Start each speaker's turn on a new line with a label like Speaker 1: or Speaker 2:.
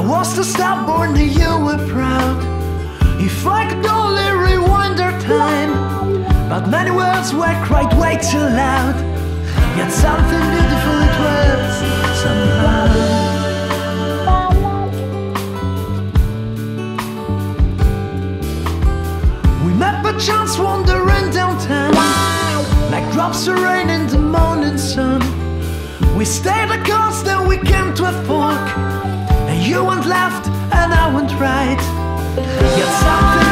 Speaker 1: was the stubborn and you were proud. If I could only rewind our time, but many words were cried way too loud. Yet something beautiful it was somehow. We met by chance wandering downtown, like drops of rain in the morning sun. We stayed the course, then we came to a fork, and you went left and I went right. Yet something